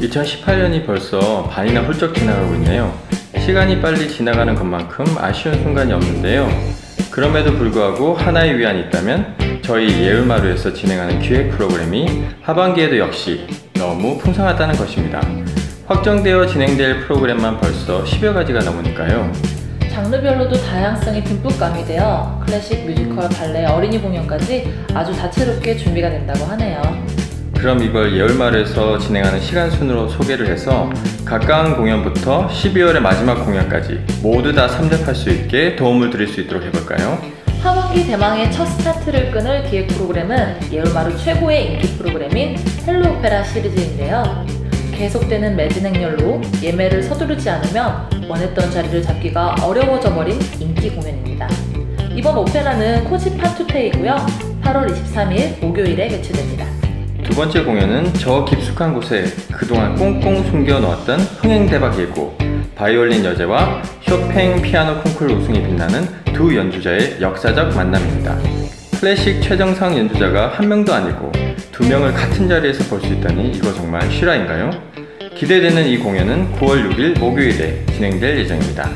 2018년이 벌써 반이나 훌쩍 지나가고 있네요. 시간이 빨리 지나가는 것만큼 아쉬운 순간이 없는데요. 그럼에도 불구하고 하나의 위안이 있다면 저희 예울마루에서 진행하는 기획 프로그램이 하반기에도 역시 너무 풍성하다는 것입니다. 확정되어 진행될 프로그램만 벌써 10여 가지가 넘으니까요. 장르별로도 다양성이 듬뿍 가미되어 클래식, 뮤지컬, 발레, 어린이 공연까지 아주 다채롭게 준비가 된다고 하네요. 그럼 이걸 예울마루에서 진행하는 시간 순으로 소개를 해서 가까운 공연부터 12월의 마지막 공연까지 모두 다 참석할 수 있게 도움을 드릴 수 있도록 해볼까요? 하반기 대망의 첫 스타트를 끊을 기획 프로그램은 예울마루 최고의 인기 프로그램인 헬로 오페라 시리즈인데요. 계속되는 매진 행렬로 예매를 서두르지 않으면 원했던 자리를 잡기가 어려워져 버린 인기 공연입니다. 이번 오페라는 코지 판투페이고요. 8월 23일 목요일에 개최됩니다. 두 번째 공연은 저 깊숙한 곳에 그동안 꽁꽁 숨겨 놓았던 흥행대박 예고, 바이올린 여제와 쇼팽 피아노 콩쿠르 우승이 빛나는 두 연주자의 역사적 만남입니다. 클래식 최정상 연주자가 한 명도 아니고 두 명을 같은 자리에서 볼 수 있다니 이거 정말 실화인가요? 기대되는 이 공연은 9월 6일 목요일에 진행될 예정입니다.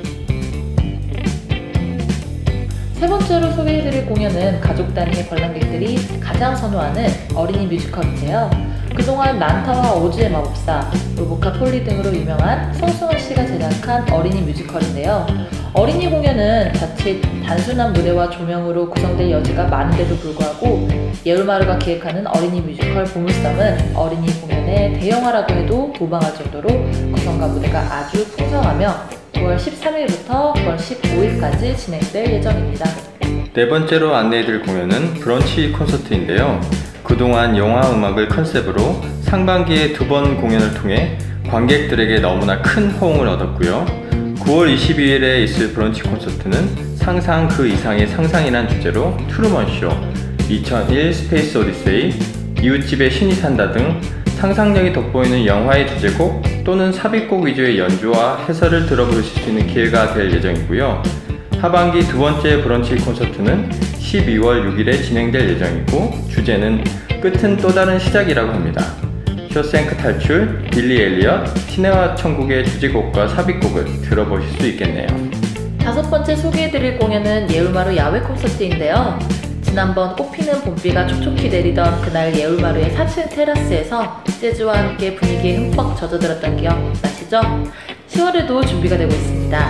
세 번째로 소개해드릴 공연은 가족 단위의 관람객들이 가장 선호하는 어린이 뮤지컬인데요. 그동안 난타와 오즈의 마법사, 로보카 폴리 등으로 유명한 송승헌 씨가 제작한 어린이 뮤지컬인데요. 어린이 공연은 자칫 단순한 무대와 조명으로 구성될 여지가 많은데도 불구하고 예울마루가 기획하는 어린이 뮤지컬 보물섬은 어린이 공연의 대형화라고 해도 무방할 정도로 구성과 무대가 아주 풍성하며 9월 13일부터 9월 15일까지 진행될 예정입니다. 네 번째로 안내해드릴 공연은 브런치 콘서트인데요. 그동안 영화 음악을 컨셉으로 상반기에 2번 공연을 통해 관객들에게 너무나 큰 호응을 얻었고요. 9월 22일에 있을 브런치 콘서트는 상상 그 이상의 상상이란 주제로 트루먼쇼, 2001 스페이스 오디세이, 이웃집에 신이 산다 등 상상력이 돋보이는 영화의 주제곡 또는 삽입곡 위주의 연주와 해설을 들어보실 수 있는 기회가 될 예정이고요. 하반기 두 번째 브런치 콘서트는 12월 6일에 진행될 예정이고 주제는 끝은 또 다른 시작이라고 합니다. 쇼생크 탈출, 빌리 엘리엇, 시네마 천국의 주제곡과 삽입곡을 들어보실 수 있겠네요. 다섯 번째 소개해드릴 공연은 예울마루 야외 콘서트인데요. 지난번 꽃피는 봄비가 촉촉히 내리던 그날 예울마루의 4층 테라스에서 재즈와 함께 분위기에 흠뻑 젖어들었던 기억 나시죠? 10월에도 준비가 되고 있습니다.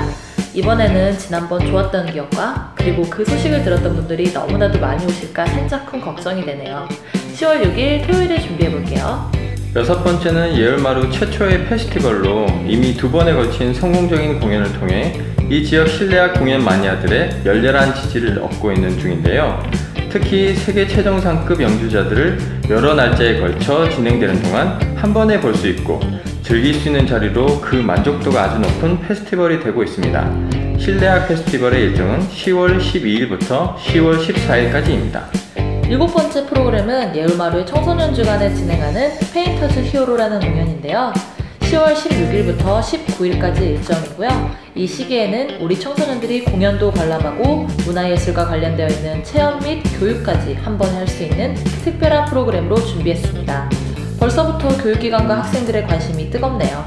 이번에는 지난번 좋았던 기억과 그리고 그 소식을 들었던 분들이 너무나도 많이 오실까 살짝쿵 걱정이 되네요. 10월 6일 토요일에 준비해볼게요. 여섯 번째는 예울마루 최초의 페스티벌로 이미 2번에 걸친 성공적인 공연을 통해 이 지역 실내악 공연 마니아들의 열렬한 지지를 얻고 있는 중인데요. 특히 세계 최정상급 연주자들을 여러 날짜에 걸쳐 진행되는 동안 한 번에 볼 수 있고 즐길 수 있는 자리로 그 만족도가 아주 높은 페스티벌이 되고 있습니다. 실내악 페스티벌의 일정은 10월 12일부터 10월 14일까지입니다. 일곱 번째 프로그램은 예울마루의 청소년 주간에 진행하는 페인터즈 히어로라는 공연인데요. 10월 16일부터 19일까지 일정이고요. 이 시기에는 우리 청소년들이 공연도 관람하고 문화예술과 관련되어 있는 체험 및 교육까지 한 번에 할 수 있는 특별한 프로그램으로 준비했습니다. 벌써부터 교육기관과 학생들의 관심이 뜨겁네요.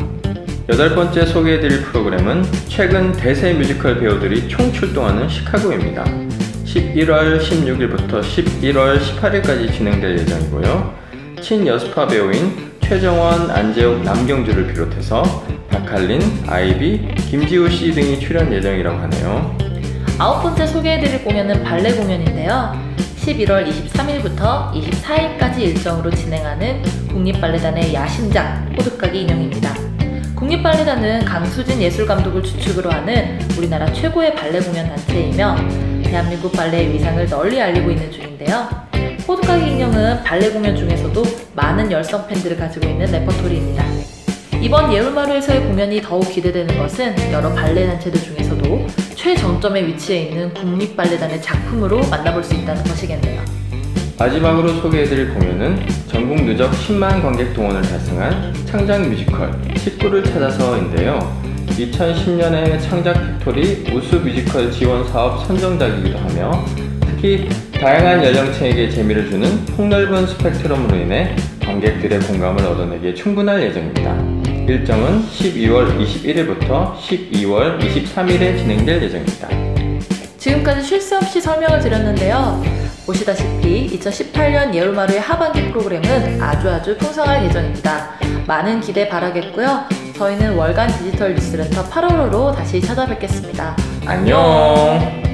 여덟 번째 소개해드릴 프로그램은 최근 대세 뮤지컬 배우들이 총출동하는 시카고입니다. 11월 16일부터 11월 18일까지 진행될 예정이고요. 친여수파 배우인 최정원, 안재욱, 남경주를 비롯해서 박할린, 아이비, 김지우 씨 등이 출연 예정이라고 하네요. 아홉 번째 소개해드릴 공연은 발레 공연인데요. 11월 23일부터 24일까지 일정으로 진행하는 국립발레단의 야심작 호두까기 인형입니다. 국립발레단은 강수진 예술감독을 주축으로 하는 우리나라 최고의 발레 공연 단체이며 대한민국 발레의 위상을 널리 알리고 있는 중인데요. 호두까기 인형은 발레 공연 중에서도 많은 열성 팬들을 가지고 있는 레퍼토리입니다. 이번 예울마루에서의 공연이 더욱 기대되는 것은 여러 발레 단체들 중에서도 최정점에 위치해 있는 국립발레단의 작품으로 만나볼 수 있다는 것이겠네요. 마지막으로 소개해드릴 공연은 전국 누적 10만 관객 동원을 달성한 창작 뮤지컬 19를 찾아서인데요. 2010년에 창작 팩토리 우수 뮤지컬 지원 사업 선정작이기도 하며 특히 다양한 연령층에게 재미를 주는 폭넓은 스펙트럼으로 인해 관객들의 공감을 얻어내기에 충분할 예정입니다. 일정은 12월 21일부터 12월 23일에 진행될 예정입니다. 지금까지 쉴 새 없이 설명을 드렸는데요. 보시다시피 2018년 예루마루의 하반기 프로그램은 아주 풍성할 예정입니다. 많은 기대 바라겠고요. 저희는 월간 디지털 뉴스렌터 8월호로 다시 찾아뵙겠습니다. 안녕!